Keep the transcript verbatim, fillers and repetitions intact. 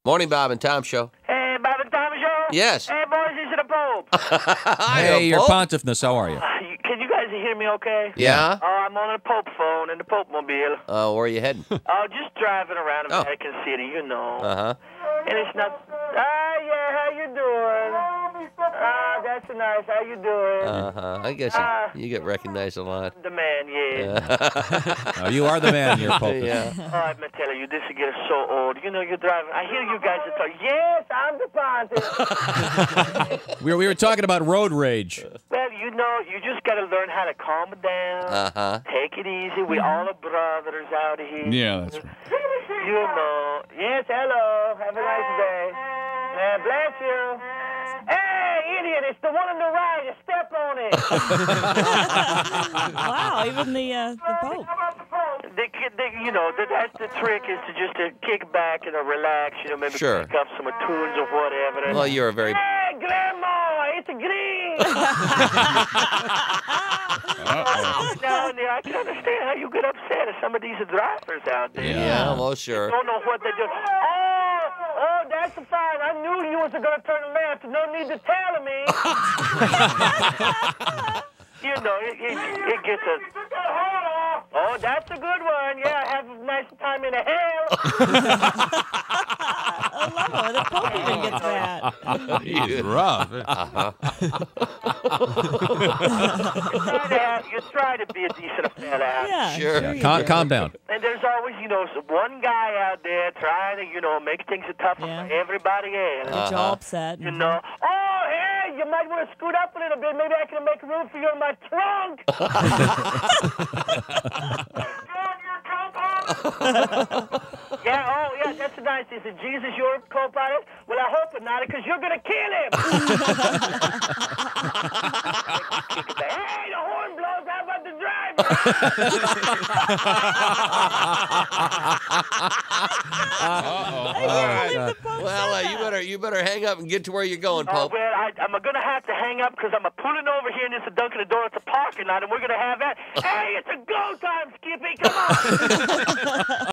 Morning, Bob and Tom Show. Hey, Bob and Tom Show? Yes. Hey, boys, this is the Pope. Hi, Hey, your Pope. pontiffness, how are you? Uh, you- Can you guys hear me okay? Yeah? Oh, I'm on the Pope phone in the Pope mobile. Uh, where are you heading? Oh, just driving around Oh. American City, you know. Uh-huh. And it's not... Ah, yeah, how you doing? Ah, that's nice. How you doing? Uh-huh. I guess Uh, you, you get recognized a lot. The man, yeah. Oh, you are the man, your pontiff. Yeah. Oh, I'm gonna tell you, this is getting so old. You know, you're driving. I hear you guys are talking. Yes, I'm the pontiff. We were, we were talking about road rage. Well, you know, you just got to learn how to calm it down. Uh-huh. Take it easy. We all are brothers out here. Yeah, that's right. You know. Yes, hello. Have a nice day. Man, bless you. Hey, idiot, it's the one on the right. You step on it. Wow, even the uh, the Pope. They, they, you know, that, that's the trick is to just to kick back and uh, relax, you know, maybe Sure. pick up some tunes or whatever. Well, you're a very... Hey, Grandma, it's a green. Uh-oh. Down there, I can understand how you get upset at some of these drivers out there. Yeah, well, sure. Don't know what they're doing. Oh, oh, that's fine. I knew you was going to turn left. No need to tell me. You know, it, it, it gets a... Oh, that's a good one. Yeah, have a nice time in the hell. I love it. The Pope even gets mad. He's rough. You try to have- you try to be a decent fella out. Yeah, Sure. sure you Calm, do. calm down. And there's always, you know, one guy out there trying to, you know, make things tougher Yeah. for everybody else. Get you all upset. You know, oh, hey, you might want to scoot up a little bit. Maybe I can make room for you in my trunk. Yeah, oh, yeah, that's nice. Is it Jesus your co-pilot? Well, I hope not, because you're going to kill him. Hey, the horn blows. How about the driver? All right. Well, uh, you better you better hang up and get to where you're going, Uh, Pope. well, I, I'm going to have to hang up because I'm pulling over here and it's a Dunkin' the Door at the parking lot, and we're going to have that. Hey, it's a go time, Skippy. Come on.